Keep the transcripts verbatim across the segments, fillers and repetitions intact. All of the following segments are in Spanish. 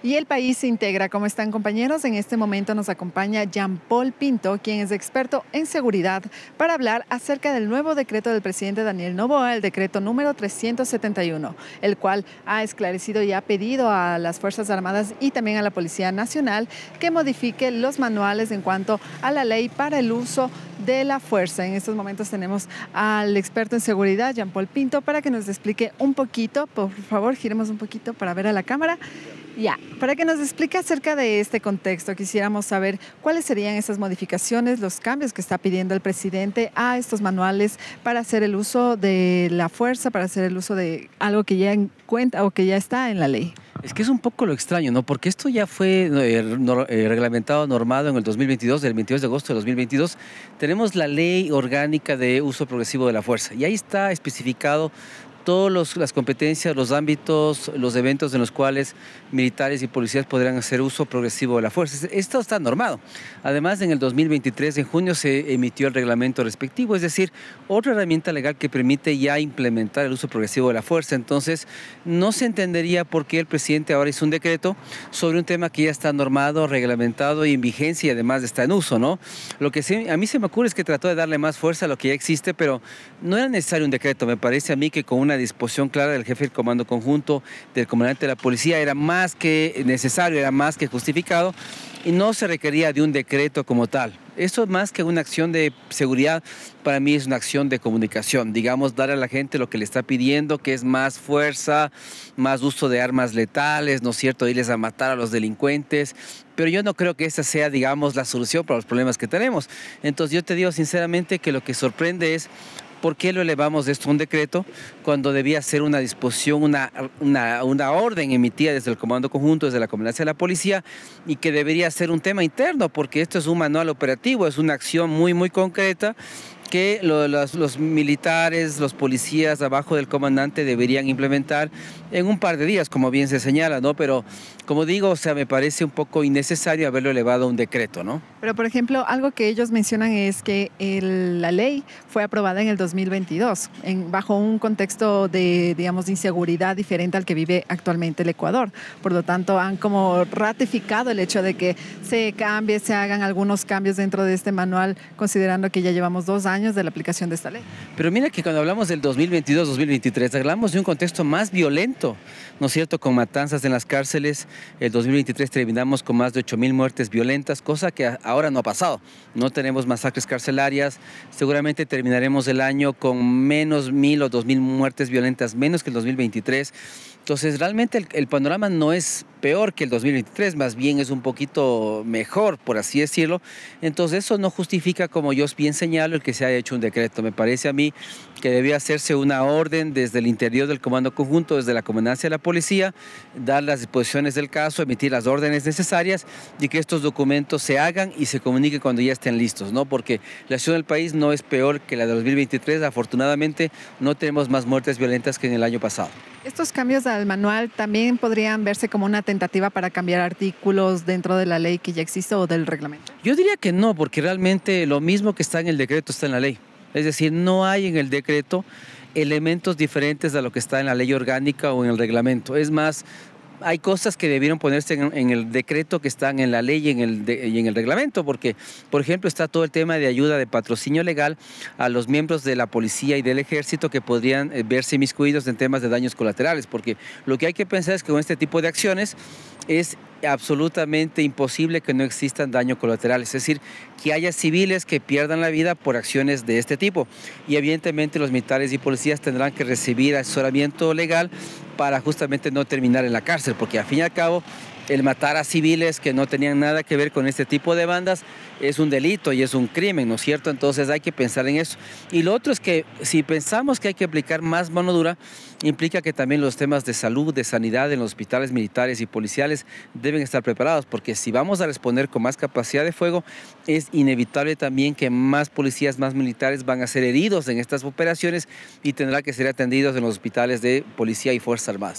Y el país se integra. ¿Cómo están, compañeros? En este momento nos acompaña Jean-Paul Pinto, quien es experto en seguridad, para hablar acerca del nuevo decreto del presidente Daniel Noboa, el decreto número trescientos setenta y uno, el cual ha esclarecido y ha pedido a las Fuerzas Armadas y también a la Policía Nacional que modifique los manuales en cuanto a la ley para el uso de la fuerza. En estos momentos tenemos al experto en seguridad, Jean-Paul Pinto, para que nos explique un poquito. Por favor, giremos un poquito para ver a la cámara. Ya, para que nos explique acerca de este contexto, quisiéramos saber cuáles serían esas modificaciones, los cambios que está pidiendo el presidente a estos manuales para hacer el uso de la fuerza, para hacer el uso de algo que ya en cuenta o que ya está en la ley. Es que es un poco lo extraño, ¿no? Porque esto ya fue eh, no, eh, reglamentado, normado en el dos mil veintidós, el veintidós de agosto de dos mil veintidós. Tenemos la Ley Orgánica de Uso Progresivo de la Fuerza y ahí está especificado todas las competencias, los ámbitos, los eventos en los cuales militares y policías podrán hacer uso progresivo de la fuerza. Esto está normado. Además, en el dos mil veintitrés, en junio, se emitió el reglamento respectivo, es decir, otra herramienta legal que permite ya implementar el uso progresivo de la fuerza. Entonces, no se entendería por qué el presidente ahora hizo un decreto sobre un tema que ya está normado, reglamentado y en vigencia y además está en uso, ¿no? Lo que sí, a mí se me ocurre es que trató de darle más fuerza a lo que ya existe, pero no era necesario un decreto. Me parece a mí que con una disposición clara del jefe del Comando Conjunto, del comandante de la policía, era más que necesario, era más que justificado y no se requería de un decreto como tal. Esto más que una acción de seguridad, para mí es una acción de comunicación, digamos, dar a la gente lo que le está pidiendo, que es más fuerza, más uso de armas letales, ¿no es cierto?, irles a matar a los delincuentes, pero yo no creo que esa sea, digamos, la solución para los problemas que tenemos. Entonces yo te digo sinceramente que lo que sorprende es ¿por qué lo elevamos de esto a un decreto cuando debía ser una disposición, una, una, una orden emitida desde el Comando Conjunto, desde la Comandancia de la Policía y que debería ser un tema interno? Porque esto es un manual operativo, es una acción muy, muy concreta que lo, los, los militares, los policías abajo del comandante deberían implementar en un par de días, como bien se señala, ¿no? Pero, como digo, o sea, me parece un poco innecesario haberlo elevado a un decreto, ¿no? Pero, por ejemplo, algo que ellos mencionan es que el, la ley fue aprobada en el dos mil veintidós, en, bajo un contexto de, digamos, de inseguridad diferente al que vive actualmente el Ecuador. Por lo tanto, han como ratificado el hecho de que se cambie, se hagan algunos cambios dentro de este manual, considerando que ya llevamos dos años de la aplicación de esta ley. Pero mira que cuando hablamos del dos mil veintidós dos mil veintitrés, hablamos de un contexto más violento, ¿no es cierto?, con matanzas en las cárceles. El dos mil veintitrés terminamos con más de ocho mil muertes violentas, cosa que ahora no ha pasado. No tenemos masacres carcelarias, seguramente terminaremos el año con menos mil o dos mil muertes violentas, menos que el dos mil veintitrés. Entonces, realmente el, el panorama no es peor que el dos mil veintitrés, más bien es un poquito mejor, por así decirlo. Entonces, eso no justifica, como yo bien señalo, el que se haya hecho un decreto. Me parece a mí que debía hacerse una orden desde el interior del Comando Conjunto, desde la Comandancia de la Policía, dar las disposiciones del caso, emitir las órdenes necesarias y que estos documentos se hagan y se comuniquen cuando ya estén listos, ¿no? Porque la situación del país no es peor que la de dos mil veintitrés. Afortunadamente, no tenemos más muertes violentas que en el año pasado. Estos cambios al manual también podrían verse como una tentativa para cambiar artículos dentro de la ley que ya existe o del reglamento. Yo diría que no, porque realmente lo mismo que está en el decreto está en la ley. Es decir, no hay en el decreto elementos diferentes a lo que está en la ley orgánica o en el reglamento. Es más, hay cosas que debieron ponerse en, en el decreto que están en la ley y en, el de, y en el reglamento, porque, por ejemplo, está todo el tema de ayuda de patrocinio legal a los miembros de la policía y del ejército que podrían eh, verse inmiscuidos en temas de daños colaterales, porque lo que hay que pensar es que con este tipo de acciones es absolutamente imposible que no existan daños colaterales, es decir, que haya civiles que pierdan la vida por acciones de este tipo. Y evidentemente los militares y policías tendrán que recibir asesoramiento legal para justamente no terminar en la cárcel, porque al fin y al cabo el matar a civiles que no tenían nada que ver con este tipo de bandas es un delito y es un crimen, ¿no es cierto? Entonces hay que pensar en eso. Y lo otro es que si pensamos que hay que aplicar más mano dura, implica que también los temas de salud, de sanidad en los hospitales militares y policiales deben estar preparados, porque si vamos a responder con más capacidad de fuego, es inevitable también que más policías, más militares van a ser heridos en estas operaciones y tendrán que ser atendidos en los hospitales de policía y Fuerzas Armadas.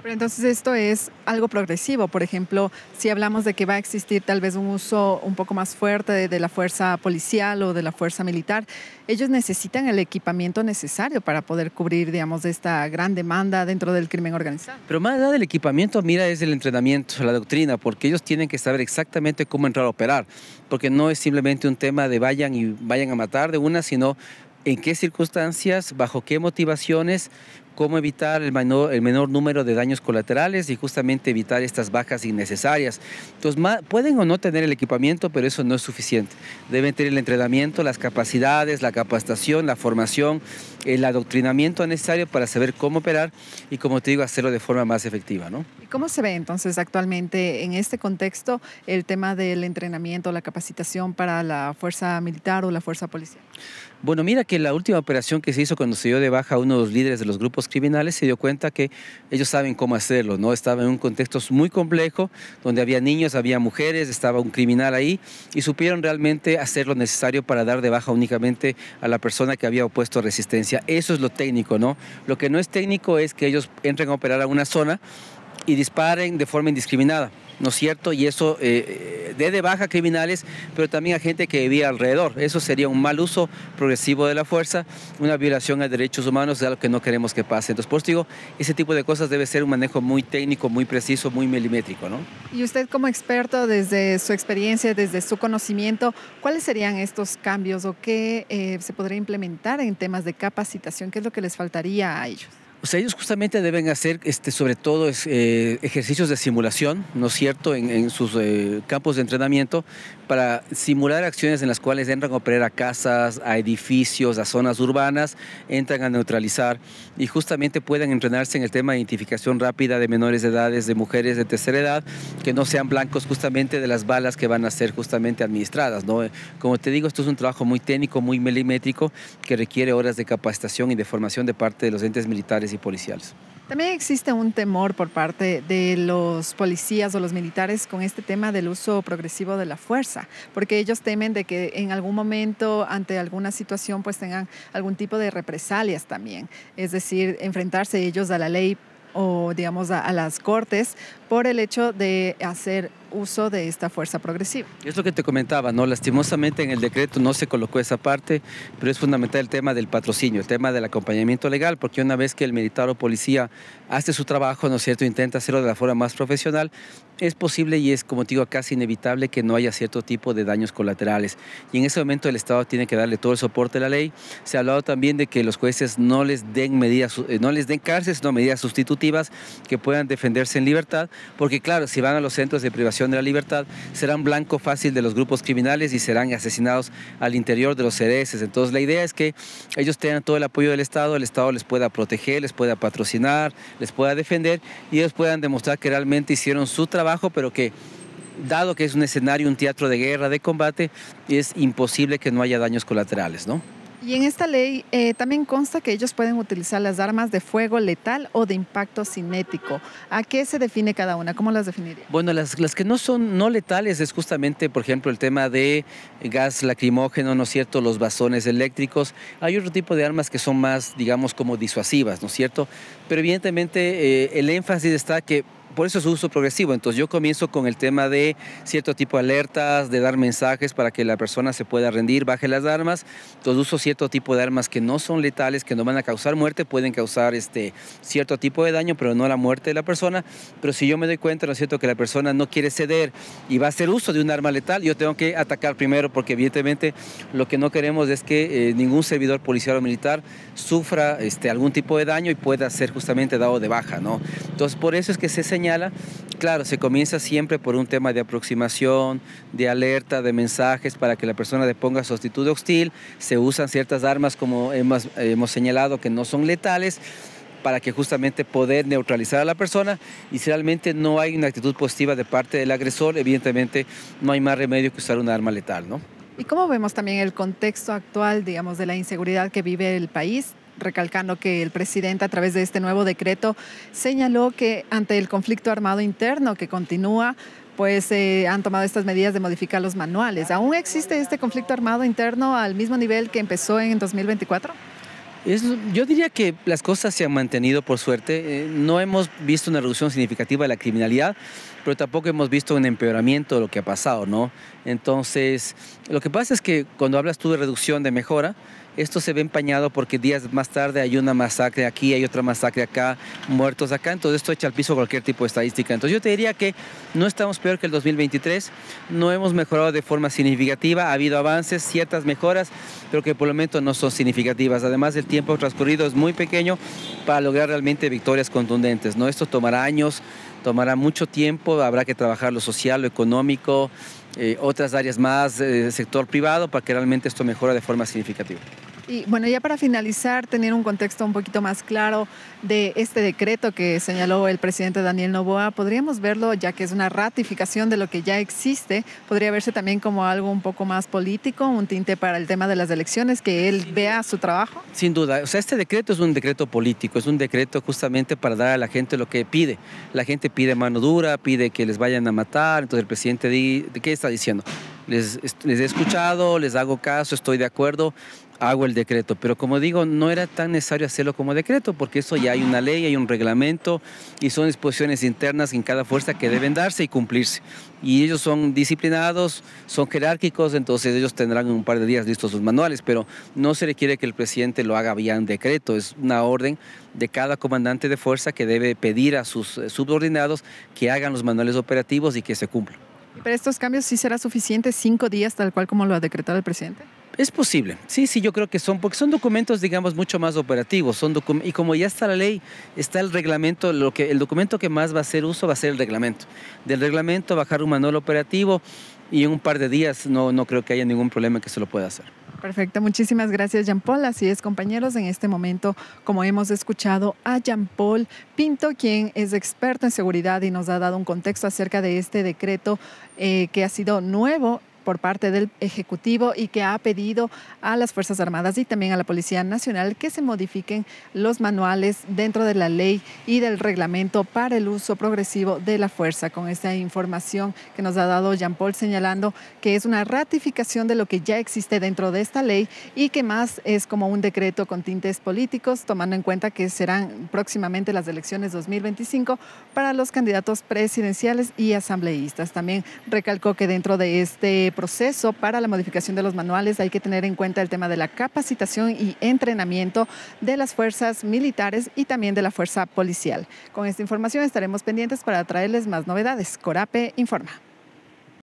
Pero entonces esto es algo progresivo. Por ejemplo, si hablamos de que va a existir tal vez un uso un poco más fuerte de, de la fuerza policial o de la fuerza militar, ellos necesitan el equipamiento necesario para poder cubrir, digamos, esta gran demanda dentro del crimen organizado. Pero más allá del equipamiento, mira, es el entrenamiento, la doctrina, porque ellos tienen que saber exactamente cómo entrar a operar, porque no es simplemente un tema de vayan y vayan a matar de una, sino en qué circunstancias, bajo qué motivaciones, cómo evitar el menor, el menor número de daños colaterales y justamente evitar estas bajas innecesarias. Entonces, más, pueden o no tener el equipamiento, pero eso no es suficiente. Deben tener el entrenamiento, las capacidades, la capacitación, la formación, el adoctrinamiento necesario para saber cómo operar y, como te digo, hacerlo de forma más efectiva, ¿no? ¿Y cómo se ve entonces actualmente en este contexto el tema del entrenamiento, la capacitación para la fuerza militar o la fuerza policial? Bueno, mira que la última operación que se hizo cuando se dio de baja a uno de los líderes de los grupos criminales se dio cuenta que ellos saben cómo hacerlo, ¿no? Estaba en un contexto muy complejo, donde había niños, había mujeres, estaba un criminal ahí y supieron realmente hacer lo necesario para dar de baja únicamente a la persona que había opuesto resistencia. Eso es lo técnico, ¿no? Lo que no es técnico es que ellos entren a operar a una zona y disparen de forma indiscriminada, ¿no es cierto? Y eso eh, dé de baja a criminales, pero también a gente que vivía alrededor. Eso sería un mal uso progresivo de la fuerza, una violación a derechos humanos, de algo que no queremos que pase. Entonces, por eso digo, ese tipo de cosas debe ser un manejo muy técnico, muy preciso, muy milimétrico, ¿no? Y usted como experto, desde su experiencia, desde su conocimiento, ¿cuáles serían estos cambios o qué eh, se podría implementar en temas de capacitación? ¿Qué es lo que les faltaría a ellos? O sea, ellos justamente deben hacer, este, sobre todo, es, eh, ejercicios de simulación, ¿no es cierto?, en, en sus eh, campos de entrenamiento, para simular acciones en las cuales entran a operar a casas, a edificios, a zonas urbanas, entran a neutralizar y justamente puedan entrenarse en el tema de identificación rápida de menores de edades, de mujeres de tercera edad, que no sean blancos justamente de las balas que van a ser justamente administradas, ¿no? Como te digo, esto es un trabajo muy técnico, muy milimétrico, que requiere horas de capacitación y de formación de parte de los entes militares y policiales. También existe un temor por parte de los policías o los militares con este tema del uso progresivo de la fuerza, porque ellos temen de que en algún momento, ante alguna situación, pues tengan algún tipo de represalias también, es decir, enfrentarse ellos a la ley o digamos a, a las cortes por el hecho de hacer uso de esta fuerza progresiva. Es lo que te comentaba, ¿no? Lastimosamente en el decreto no se colocó esa parte, pero es fundamental el tema del patrocinio, el tema del acompañamiento legal, porque una vez que el militar o policía hace su trabajo, ¿no es cierto?, intenta hacerlo de la forma más profesional, es posible y es, como te digo, casi inevitable que no haya cierto tipo de daños colaterales. Y en ese momento el Estado tiene que darle todo el soporte a la ley. Se ha hablado también de que los jueces no les den medidas, no les den cárcel, sino medidas sustitutivas que puedan defenderse en libertad, porque claro, si van a los centros de privación de la libertad, serán blanco fácil de los grupos criminales y serán asesinados al interior de los C D S. Entonces la idea es que ellos tengan todo el apoyo del Estado, el Estado les pueda proteger, les pueda patrocinar, les pueda defender y ellos puedan demostrar que realmente hicieron su trabajo, pero que dado que es un escenario, un teatro de guerra, de combate, es imposible que no haya daños colaterales, ¿no? Y en esta ley eh, también consta que ellos pueden utilizar las armas de fuego letal o de impacto cinético. ¿A qué se define cada una? ¿Cómo las definiría? Bueno, las, las que no son no letales es justamente, por ejemplo, el tema de gas lacrimógeno, ¿no es cierto?, los bazones eléctricos. Hay otro tipo de armas que son más, digamos, como disuasivas, ¿no es cierto? Pero evidentemente eh, el énfasis está que por eso es uso progresivo. Entonces yo comienzo con el tema de cierto tipo de alertas, de dar mensajes para que la persona se pueda rendir, baje las armas. Entonces uso cierto tipo de armas que no son letales, que no van a causar muerte, pueden causar este, cierto tipo de daño, pero no la muerte de la persona. Pero si yo me doy cuenta, ¿no es cierto?, que la persona no quiere ceder y va a hacer uso de un arma letal, yo tengo que atacar primero, porque evidentemente lo que no queremos es que eh, ningún servidor policial o militar sufra este, algún tipo de daño y pueda ser justamente dado de baja, ¿no? Entonces por eso es que se señala. Claro, se comienza siempre por un tema de aproximación, de alerta, de mensajes para que la persona deponga su actitud hostil. Se usan ciertas armas, como hemos, hemos señalado, que no son letales, para que justamente poder neutralizar a la persona, y si realmente no hay una actitud positiva de parte del agresor, evidentemente no hay más remedio que usar un arma letal, ¿no? ¿Y cómo vemos también el contexto actual, digamos, de la inseguridad que vive el país? Recalcando que el presidente, a través de este nuevo decreto, señaló que ante el conflicto armado interno que continúa, pues eh, han tomado estas medidas de modificar los manuales. ¿Aún existe este conflicto armado interno al mismo nivel que empezó en dos mil veinticuatro? Es, yo diría que las cosas se han mantenido por suerte. Eh, no hemos visto una reducción significativa de la criminalidad, pero tampoco hemos visto un empeoramiento de lo que ha pasado, ¿no? Entonces, lo que pasa es que cuando hablas tú de reducción, de mejora, esto se ve empañado porque días más tarde hay una masacre aquí, hay otra masacre acá, muertos acá, entonces esto echa al piso cualquier tipo de estadística. Entonces yo te diría que no estamos peor que el dos mil veintitrés, no hemos mejorado de forma significativa, ha habido avances, ciertas mejoras, pero que por el momento no son significativas. Además, el tiempo transcurrido es muy pequeño para lograr realmente victorias contundentes, ¿no? Esto tomará años, tomará mucho tiempo, habrá que trabajar lo social, lo económico, eh, otras áreas más, eh, sector privado, para que realmente esto mejore de forma significativa. Y bueno, ya para finalizar, tener un contexto un poquito más claro de este decreto que señaló el presidente Daniel Noboa, podríamos verlo, ya que es una ratificación de lo que ya existe, podría verse también como algo un poco más político, un tinte para el tema de las elecciones, que él vea su trabajo. Sin duda, o sea, este decreto es un decreto político, es un decreto justamente para dar a la gente lo que pide. La gente pide mano dura, pide que les vayan a matar, entonces el presidente, di, ¿qué está diciendo? Les, les he escuchado, les hago caso, estoy de acuerdo, hago el decreto. Pero como digo, no era tan necesario hacerlo como decreto, porque eso ya hay una ley, hay un reglamento y son disposiciones internas en cada fuerza que deben darse y cumplirse. Y ellos son disciplinados, son jerárquicos, entonces ellos tendrán en un par de días listos sus manuales, pero no se requiere que el presidente lo haga vía un decreto, es una orden de cada comandante de fuerza que debe pedir a sus subordinados que hagan los manuales operativos y que se cumplan. ¿Pero estos cambios sí será suficiente, cinco días, tal cual como lo ha decretado el presidente? Es posible, sí, sí, yo creo que son, porque son documentos, digamos, mucho más operativos, son docu y como ya está la ley, está el reglamento, lo que, el documento que más va a hacer uso va a ser el reglamento. Del reglamento bajar un manual operativo y en un par de días no, no creo que haya ningún problema que se lo pueda hacer. Perfecto, muchísimas gracias, Jean Paul. Así es, compañeros, en este momento, como hemos escuchado a Jean Paul Pinto, quien es experto en seguridad y nos ha dado un contexto acerca de este decreto eh, que ha sido nuevo por parte del Ejecutivo y que ha pedido a las Fuerzas Armadas y también a la Policía Nacional que se modifiquen los manuales dentro de la ley y del reglamento para el uso progresivo de la fuerza. Con esta información que nos ha dado Jean Paul, señalando que es una ratificación de lo que ya existe dentro de esta ley y que más es como un decreto con tintes políticos, tomando en cuenta que serán próximamente las elecciones dos mil veinticinco para los candidatos presidenciales y asambleístas. También recalcó que dentro de este proceso para la modificación de los manuales hay que tener en cuenta el tema de la capacitación y entrenamiento de las fuerzas militares y también de la fuerza policial. Con esta información estaremos pendientes para traerles más novedades. Corape informa.